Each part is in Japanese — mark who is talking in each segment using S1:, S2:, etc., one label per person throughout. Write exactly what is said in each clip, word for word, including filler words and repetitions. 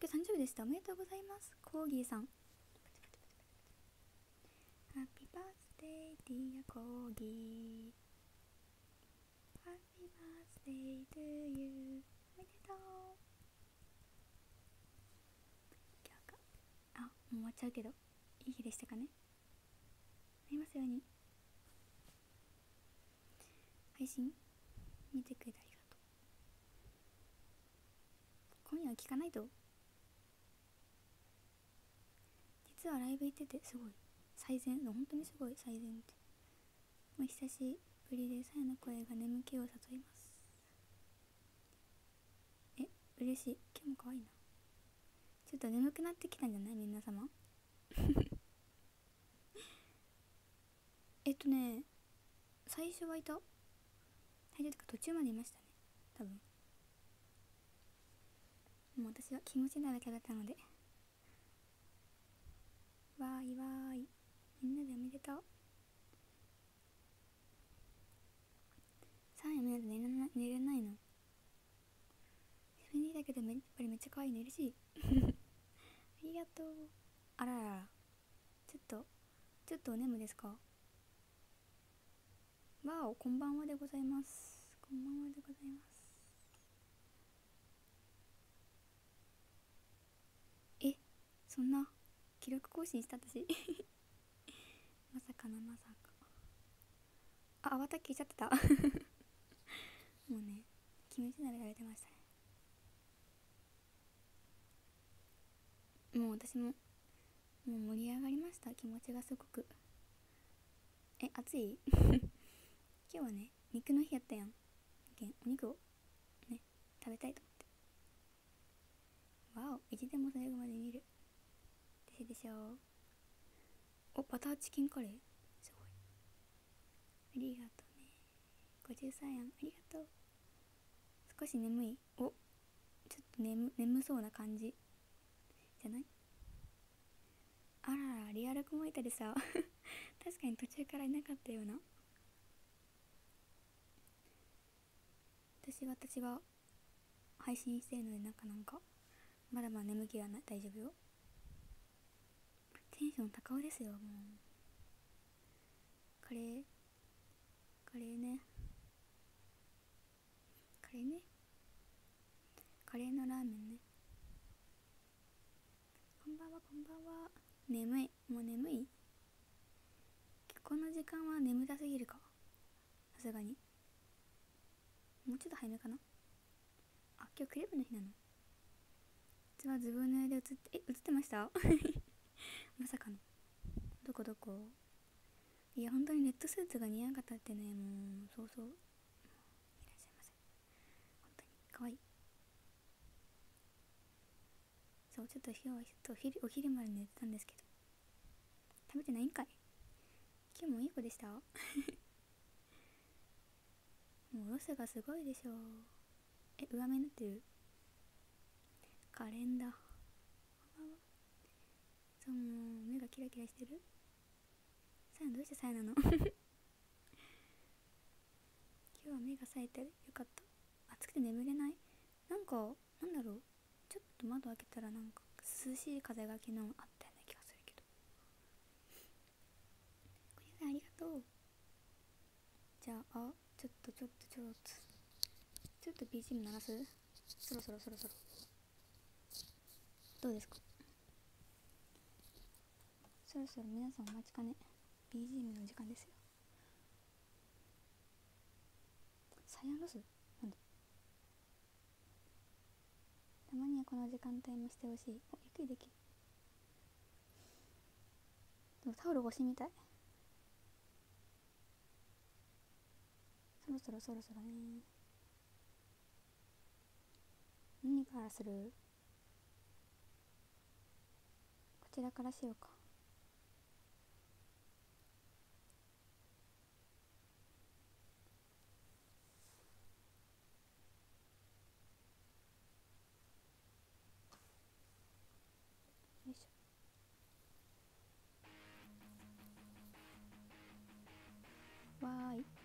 S1: 今日誕生日でした。おめでとうございます。コーギーさん。ハッピーバースデーディアコーギー。ハッピーバースデートゥーユー。おめでとう。今日か。あ、もう終わっちゃうけど、いい日でしたかね。なりますように。配信見てくれてありがとう。今夜は聞かないと。実はライブ行っててすごい最善、本当にすごい最善って。お久しぶりでさやの声が眠気を誘います。え、嬉しい。今日も可愛いな。ちょっと眠くなってきたんじゃない皆様えっとね最初はいた最初とか途中までいましたね多分。もう私はキムチ鍋食べたので、わーいわーい、みんなでおめでとう。さあやめないと寝れない寝れないの。自分にだけどやっぱりめっちゃ可愛いの嬉しいありがとう。あららら、ちょっとちょっとお眠ですか。わお、こんばんはでございます。こんばんはでございます。え、そんな記録更新した私まさかなまさか。あ、泡炊きしちゃってたもうね、キムチ鍋食べてましたね。もう私ももう盛り上がりました。気持ちがすごく。え、暑い今日はね、肉の日やったやん。お肉をね、食べたいと思って。わお、いつでも最後まで見る。でしょでしょ。お、バターチキンカレーすごい。ありがとうね。ごじゅうさんえんありがとう。少し眠い。お、ちょっと眠眠そうな感じじゃない。あらら、リアルコモいたでさ確かに途中からいなかったような。私私が配信してるので、なんかなんかまだまだ眠気はない。大丈夫よ。テンション高尾ですよ。もうカレーカレーねカレーねカレーのラーメンね。こんばんはこんばんは。眠い。もう眠い。この時間は眠たすぎるか。さすがにもうちょっと早めかな。あ、今日クレープの日なの。実はズボンの上で映って、え、映ってましたまさかの。どこどこ。いや、本当にレッドスーツが似合わなかったってね、もう、そうそう。いらっしゃいませ。本当に、かわいい。そう、ちょっと今日はちょっとお昼、お昼まで寝てたんですけど。食べてないんかい。今日もいい子でしたもうロスがすごいでしょ。え、上目になってる。カレンダー。そう、もう目がキラキラしてる。さやどうしてさやなの今日は目が冴えてる。よかった。暑くて眠れない。なんかなんだろう、ちょっと窓開けたらなんか涼しい風が昨日あったような気がするけど。これさんありがとう。じゃあ、あ、ちょっとちょっとちょっとちょっと ビージーエム 鳴らす。そろそろそろそろどうですか。そろそろ皆さんお待ちかね ビージーエム の時間ですよ。サイアンロスなんだ。たまにはこの時間帯もしてほしい。お、ゆっくりできる。でもタオル越しみたい。そろそろそろそろね。何からする。こちらからしようか。よいしょ。わーい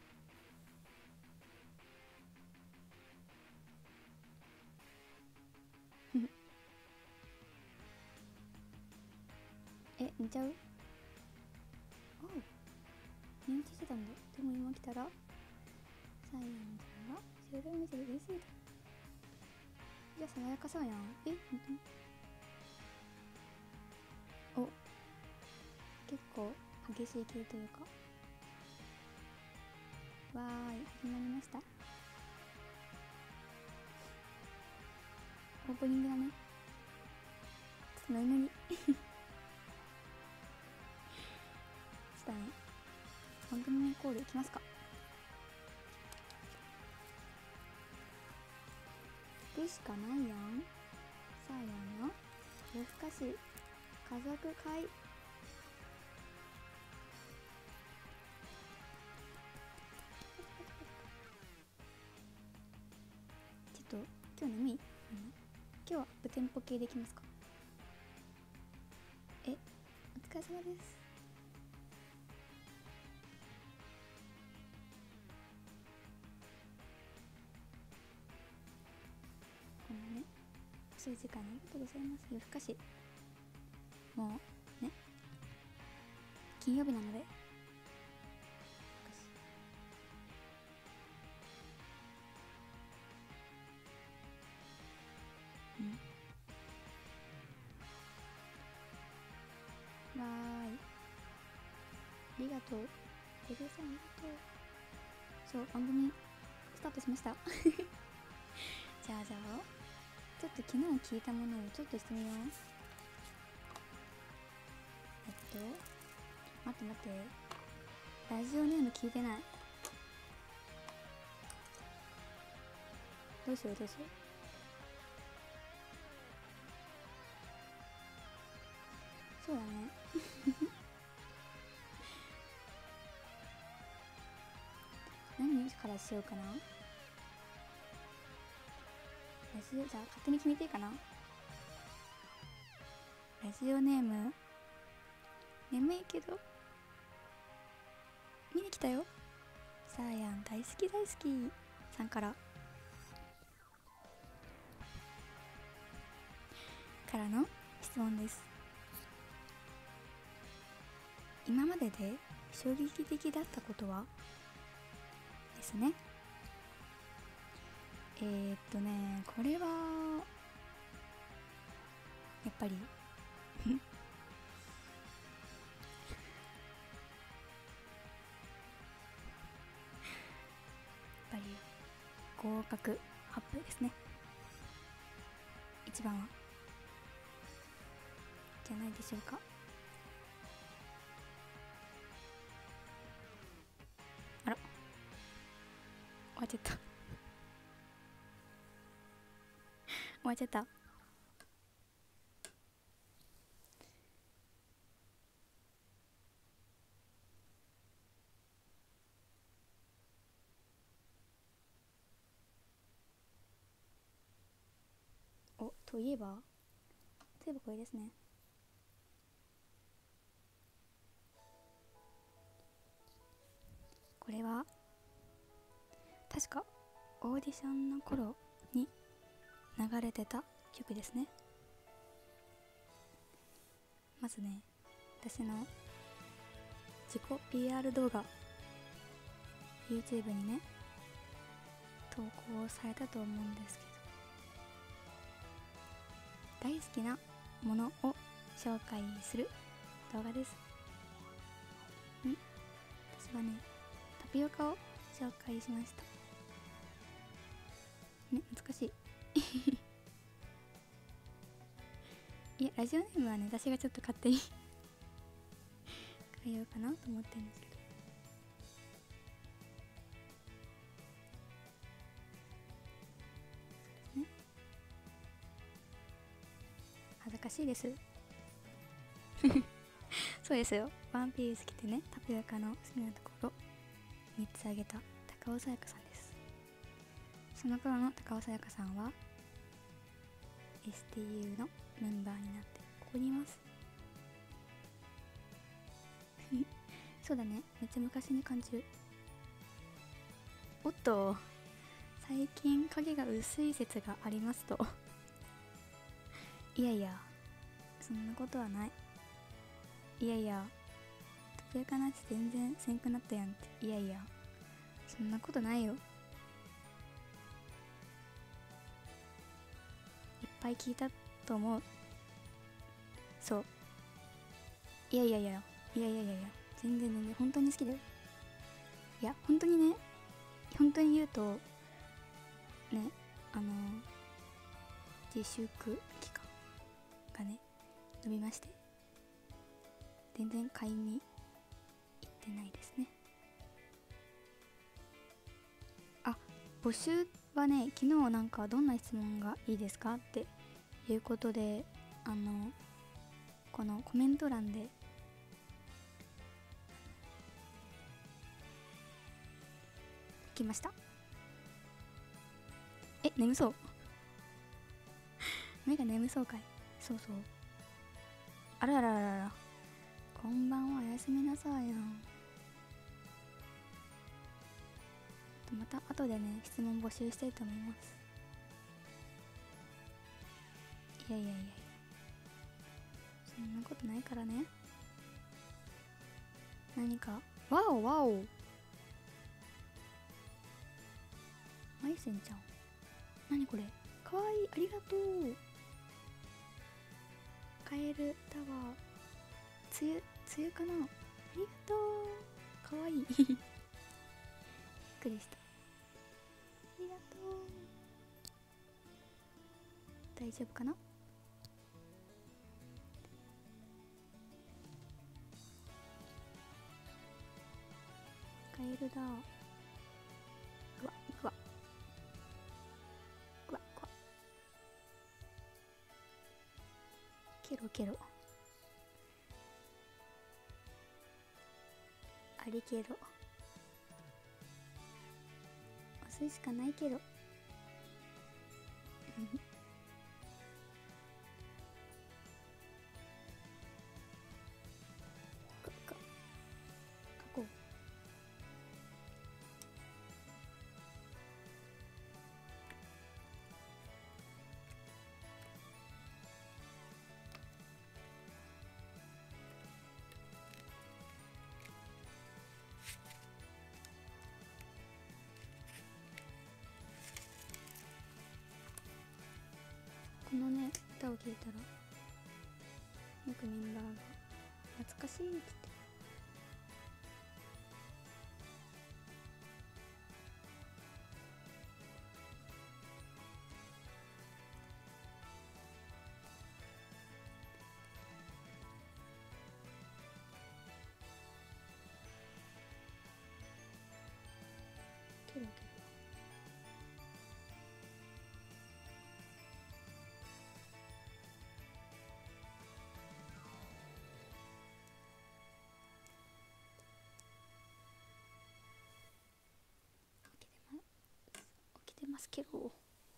S1: 寝ちゃう？おう、寝落ちしてたんだ。でも今来たらサイヤンさんが終了見せて言い過ぎた。じゃあ爽やかそうやん。え、ほんとに？お、結構激しい系というか。わーい、始まりました。オープニングだね。ちょっとノリノリしたね。番組名コールいきますか。行くしかないやん。サーヤンの夜更かし家族会。ちょっと今日眠い？今日はアップテンポ系でいきますか。え、お疲れ様です。こんなね遅い時間にありがとうございます。夜更かし、もうね金曜日なのでうんわーい、ありがとう。ごじゅうさんありがとう。そう、番組スタートしましたじゃあじゃあちょっと昨日聞いたものをちょっとしてみよう。えっと待って待って、ラジオネーム聞いてない。どうしようどうしよう。そうだね何からしようかな。ラジオ、じゃあ勝手に決めていいかな。ラジオネーム眠いけど見に来たよ、サーヤン大好き大好きさんからからの質問です。今までで衝撃的だったことはですね。えー、っとねこれはやっぱりやっぱり合格発表ですね。一番はじゃないでしょうか。あら終わっちゃった終わっちゃった。お、といえばといえばこれですね。これは確かオーディションの頃に流れてた曲ですね。まずね、私の自己 ピーアール 動画 YouTube にね投稿されたと思うんですけど、大好きなものを紹介する動画です。ん私はねタピオカを紹介しましたね。難しいいやラジオネームはね私がちょっと勝手に変えようかなと思ってるんですけどね。恥ずかしいですそうですよ、ワンピース着てねタピオカの好きなところみっつあげた高尾さやかさんです。その頃の高尾さやかさんは エスティーユー のメンバーになってここにいますそうだね、めっちゃ昔に感じる。おっと最近影が薄い説がありますといやいやそんなことはない。 いやいや、つぶやかなし全然せんくなったやんって。いやいや、そんなことないよ。いっぱい聞いたと思う。そう。いやいやいやいやいやいやいや、全然全然本当に好きだよ。いや本当にね、本当に言うとね、あの自粛期間がね伸びまして、全然買いに行ってないですね。あ、募集はね、昨日なんかどんな質問がいいですかっていうことで、あのこのコメント欄で来ました。え、眠そう目が眠そうかい。そうそう。あららららら、こんばんは、おやすみなさいやん。また後でね、質問募集したいと思います。いやいやいやいや、そんなことないからね。何か、わおわお、まいせんちゃん、何これ、かわいい、ありがとう。カエルタワー、つゆ、つゆかな、ありがとう、かわいいびっくりした。ありがとう。大丈夫かな。カエルだ。うわうわうわうわ、ケロケロ、ありけろ、押すしかないけどかか書こう。このね歌を聴いたらよくメンバーが懐かしいって言って、ケロケロ。起きてますけど、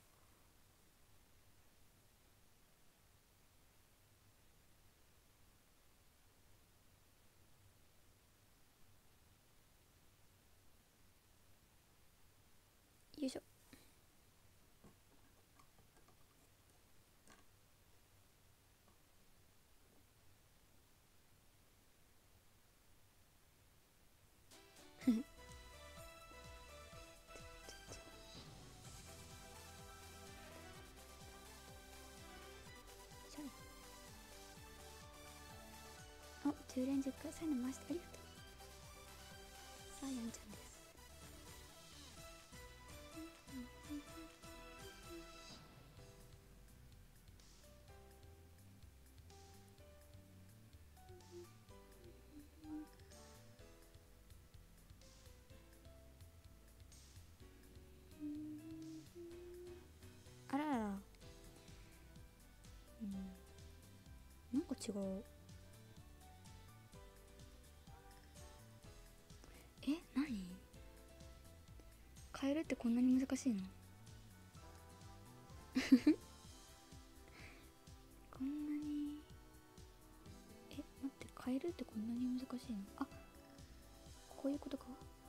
S1: よいしょ。お、じゅう連続サイン回してありがとう。さあやんちゃんです。あららら、うん、なんか違う。え、何、カエルってこんなに難しいのこんなに、え、待って、カエルってこんなに難しいの。あ、こういうことか。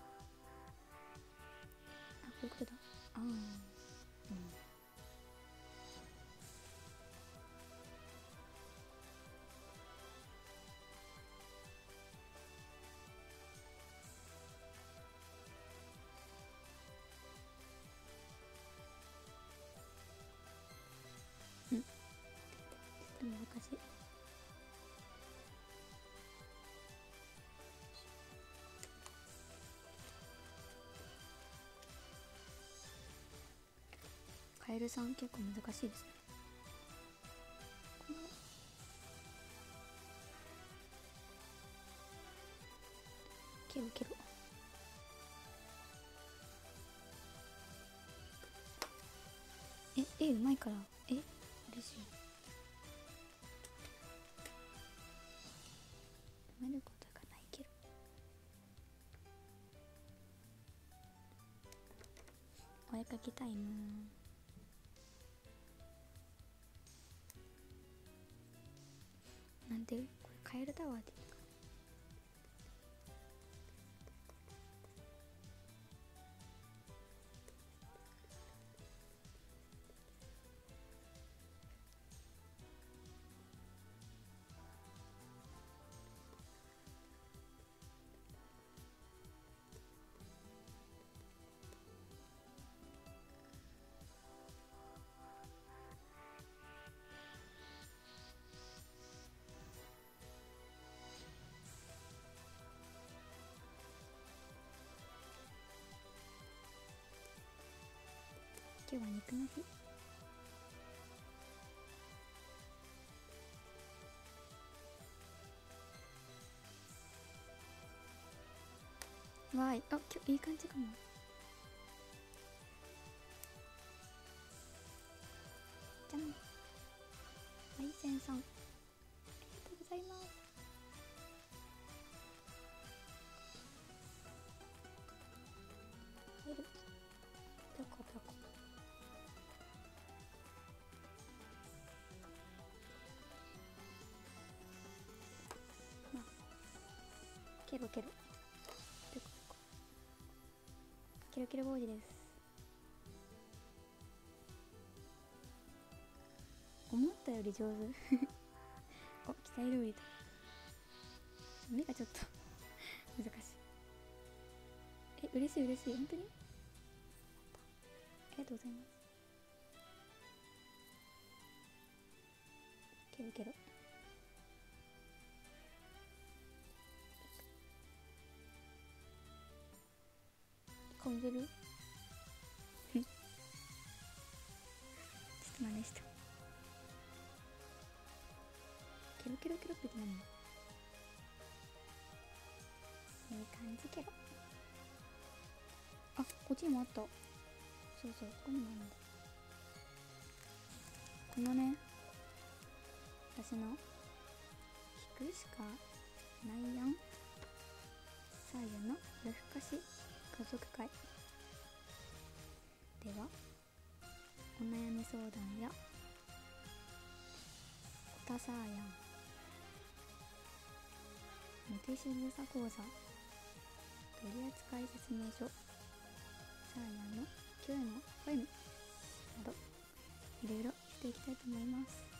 S1: あ、こういうことだ。ああ、うん。 しい。カエルさん結構難しいですね。ケロケロ。え、え、うまいから。え、嬉しい。読めることがないけど。お絵かきタイム。なんてこれカエルタワーでいいか。今日は肉の日。わーい、あ、今日いい感じかも。じゃん。はい、せんさん。ありがとうございます。入る。ぴょこぴょこ。まあ、ケロケロ。ぴょこぴょこ。ケロケロボーイです。思ったより上手。お、期待通りだ。目がちょっと難しい。え、嬉しい嬉しい。本当にありがとうございます。ケロケロ。顔見せる？ちょっと真似した。ケロケロケロって何？いい感じケロ。あ、こっちにもあった。そうそう、ここにもあるんだ。このね、私の聞くしかないやんさゆの夜更かし家族会では、お悩み相談やおたさーやん、モテしぐさ講座、取扱説明書、さーやんの今日のポエムなどいろいろしていきたいと思います。